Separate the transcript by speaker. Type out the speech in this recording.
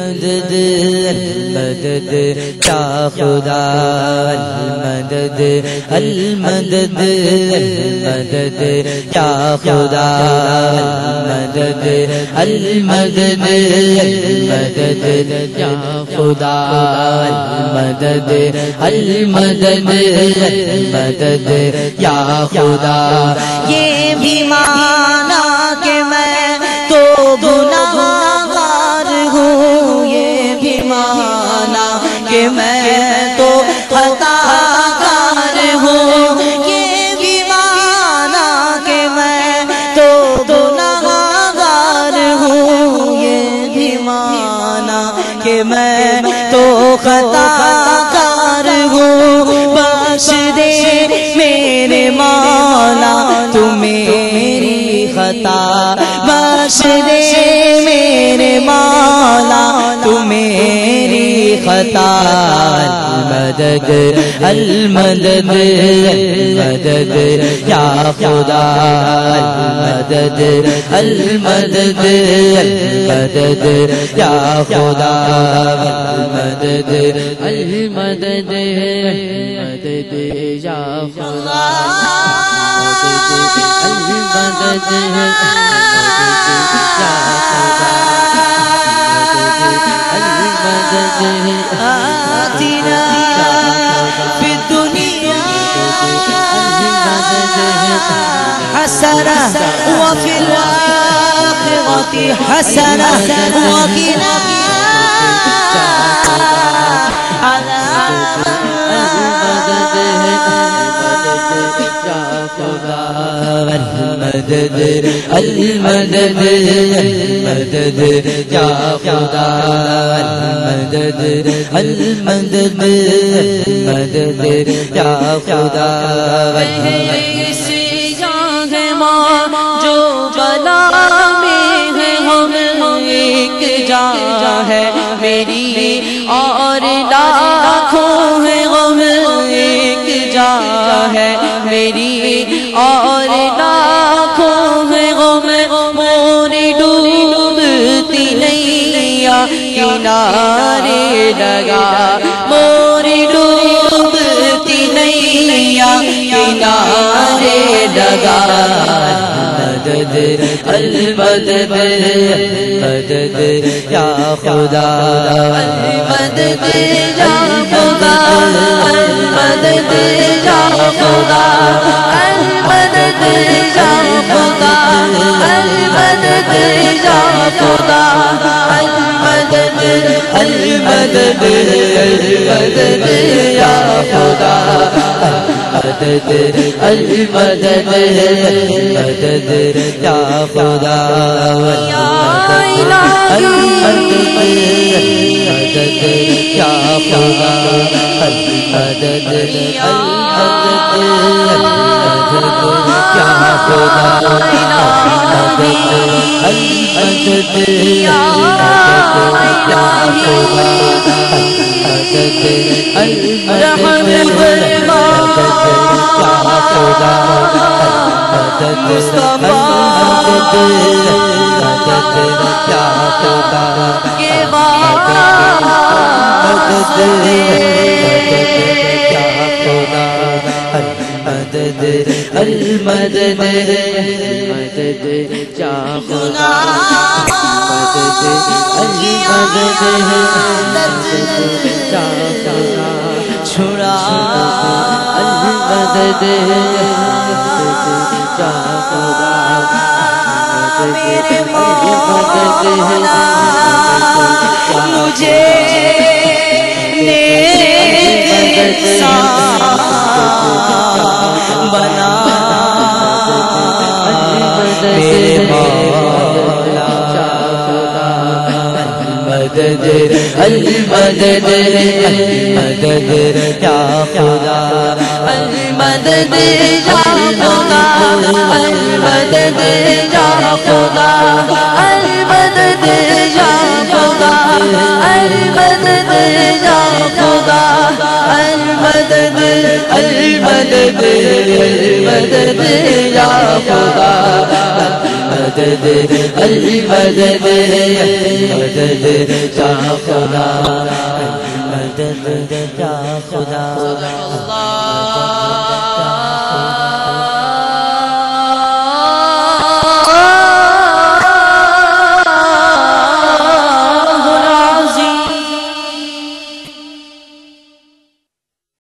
Speaker 1: المدد المدد یا خدا المدد المدد المدد یا خدا المدد المدد المدد یا خدا المدد المدد المدد یا خدا یہ بھی مانا کہ میں تو گناہگار ہوں یہ بھی مانا کہ میں تو خطا کار ہوں یہ بھی مانا کہ میں تو گناہگار ہوں یہ بھی مانا کہ میں تو خطا کار ہوں بخش دے میرے مولا تو میری خطا بخش دے میرے مولا تو میری خطا المدد المدد المدد یا خدا المدد المدد المدد یا خدا المدد المدد المدد یا خدا المدد آتنا في الدنيا حسنة وفي الآخرة حسنة وقنا عذاب المدد المدد المدد یا خدا المدد المدد المدد یا خدا
Speaker 2: ایسی جان ہے ماں جو بلا میں ہے ہم ایک جان ہے میری اور لاکھوں ہے غم ایک جان ہے میری اور لاکھوں ہے غم موری ڈوبتی نیا کنارے لگا موری ڈوبتی نیا کنارے لگا المدد المدد المدد یا خدا المدد یا خدا المدد یا خدا المدد یا خدا المدد یا خدا المدد المدد المدد یا خدا المدد المدد المدد یا خدا یا المدد المدد یا خدا المدد المدد المدد یا خدا المدد یا المدد المدد یا خدا چھڑا المدد یا خدا میرے مولا مجھے نیک بنا میرے مولا المدد المدد المدد یا خدا المدد یا خدا المدد یا خدا المدد یا خدا المدد یا خدا المدد المدد المدد یا خدا المدد المدد المدد یا خدا المدد یا خدا